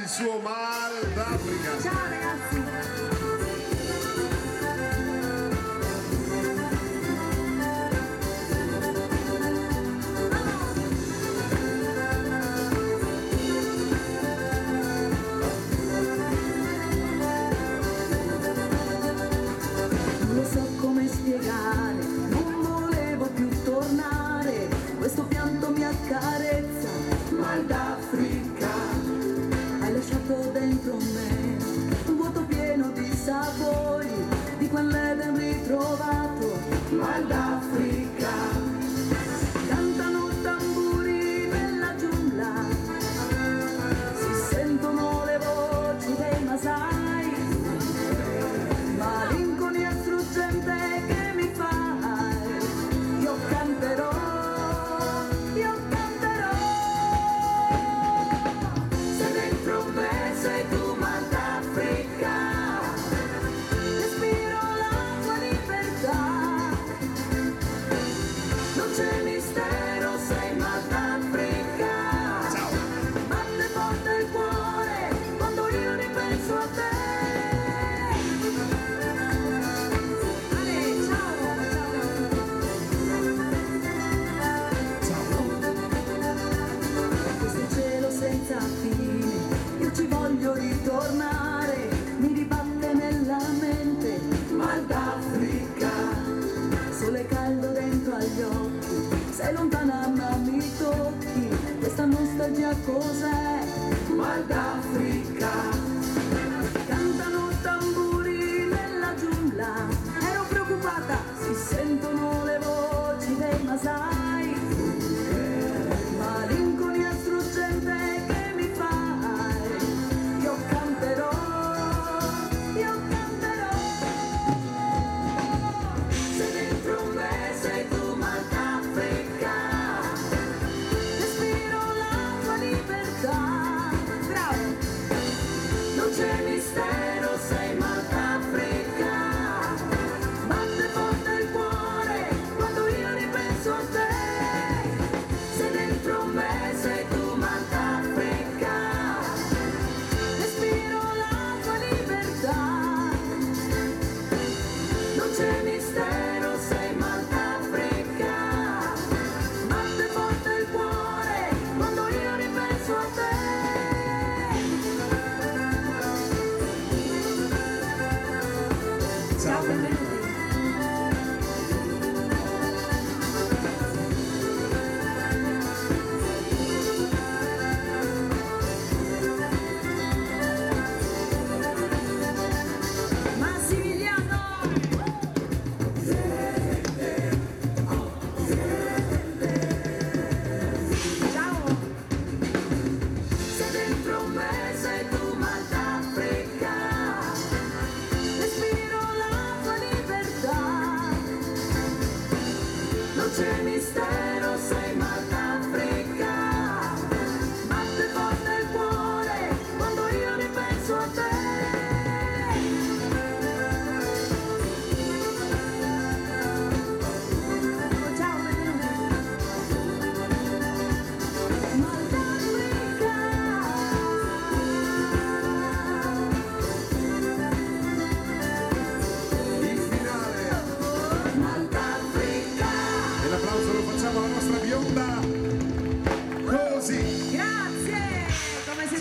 suo Mal d'Africa. Ciao ragazzi. Non lo so come spiegare, non volevo più tornare, questo pianto mi accarezza, mal d'Africa. Hai lasciato dentro me un vuoto pieno di sapori, di quell'Eden ritrovato, mal d'Africa. Cantano tamburi nella giungla, si sentono le voci dei Masai, malinconia struggente che mi fai, io canterò, io canterò. Sei dentro me, sei tu mal d'Africa, respiro la tua libertà, non c'è mistero, sei mal d'Africa, batte forte il cuore quando io ripenso a te. Questo cielo senza fine, io ci voglio ritornare, mi ribatte nella mente, mal d'Africa. Sole caldo dentro agli occhi, sei lontana ma mi tocchi, questa nostalgia cos'è? Mal d'Africa.